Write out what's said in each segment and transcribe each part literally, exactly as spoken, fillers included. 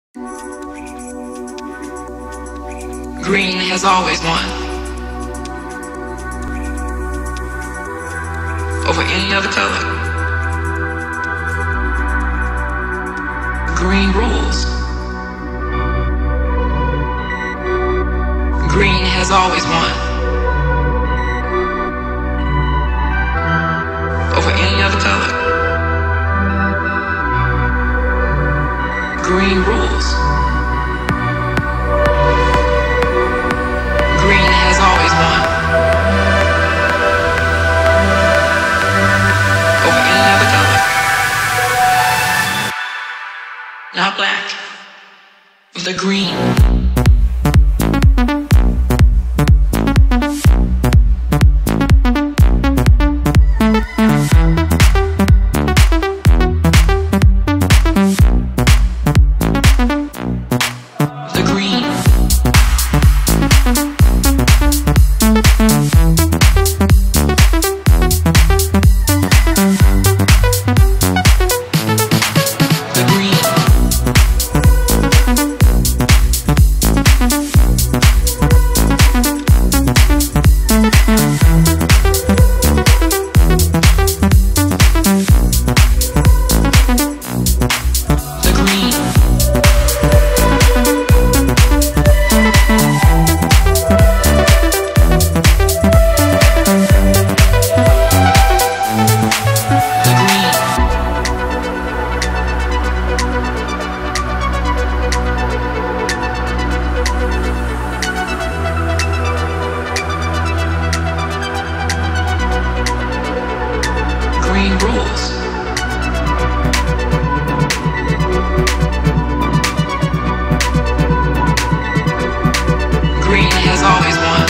Green has always won over any other color. Green rules. Green has always won over any other color. Green rules. Green has always won over any other color. Not black, the green. Green rules. Green has always won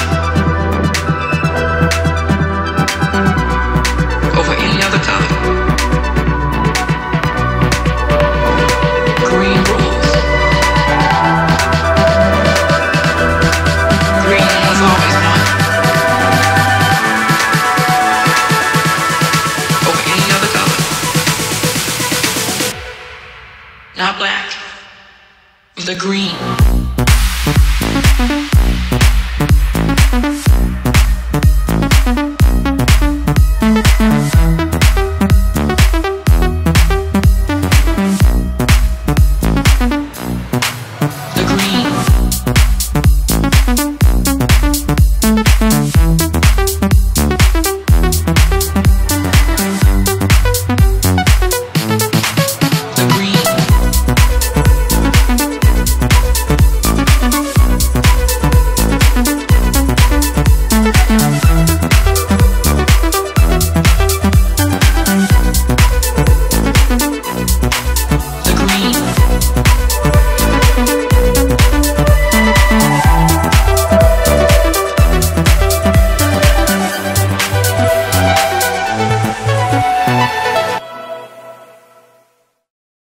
over any other color. Green rules. Green has always won over any other color. Not black, the green.